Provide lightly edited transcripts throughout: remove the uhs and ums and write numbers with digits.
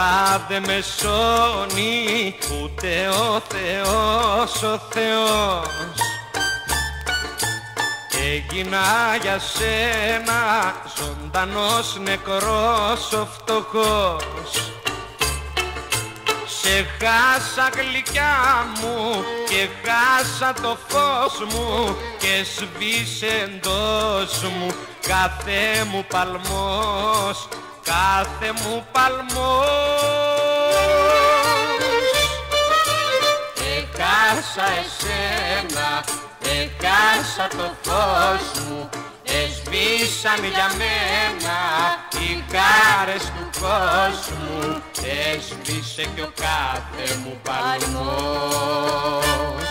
Τώρα δε με σώνει ούτε ο Θεός ο Θεός. Έγινα για σένα ζωντανός νεκρός ο φτωχός. Σε χάσα γλυκιά μου και χάσα το φως μου και σβήσε εντός μου κάθε μου παλμός, κάθε μου παλμός. Έχασα εσένα, έχασα το φως μου, έσβησαν για μένα οι χάρες του κόσμου, έσβησε κι ο κάθε μου παλμός.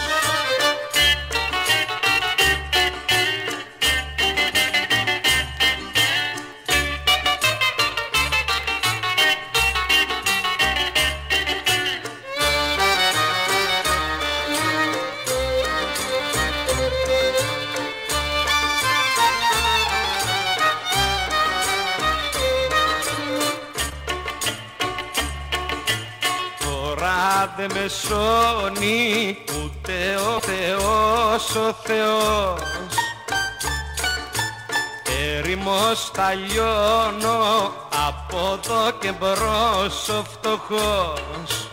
Τώρα δε με σώνει ούτε ο Θεός ο Θεός. Έρημος θα λιώνω από εδώ και μπρος ο φτωχός.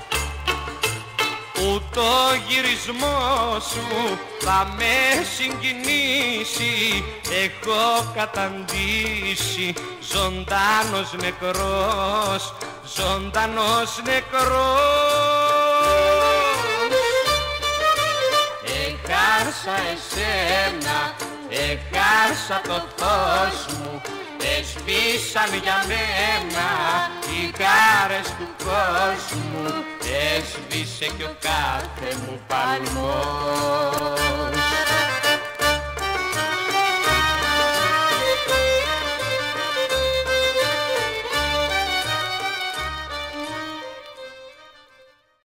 Ούτε ο γυρισμός μου θα με συγκινήσει, έχω καταντήσει ζωντανός νεκρός, ζωντανός νεκρός. Έχασα εσένα, έχασα το φως μου, έσβησαν για μένα οι χάρες του κόσμου, έσβησε κι ο κάθε μου παλμός.